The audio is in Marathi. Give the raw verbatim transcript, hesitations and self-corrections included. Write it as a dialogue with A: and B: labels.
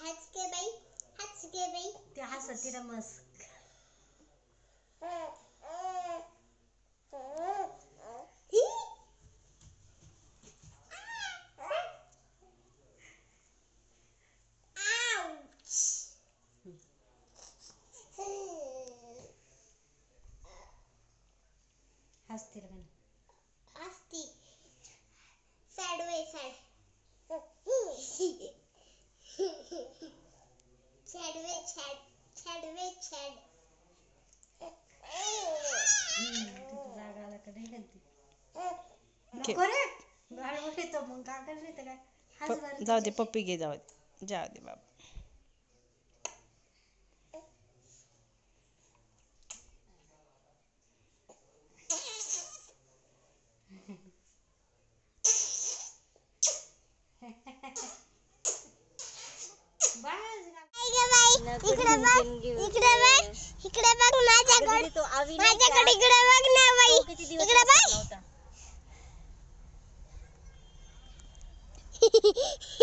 A: हस के बाई हस के बाई
B: ते हसत तिला मस्त हसते रे
A: हसती sad way sad sad way sad sad way sad
B: जागा आला का नाही गंती नको रे गाड येतो मग का करते तर काय हस बरं
C: जाऊ दे पप्पी घे जाऊ दे जाऊ दे बाबा
A: इकडे बघ इकडे बघ इकडे बघ माझ्याकडे माझ्याकडे इकडे बघ ना बाई इकडे बघ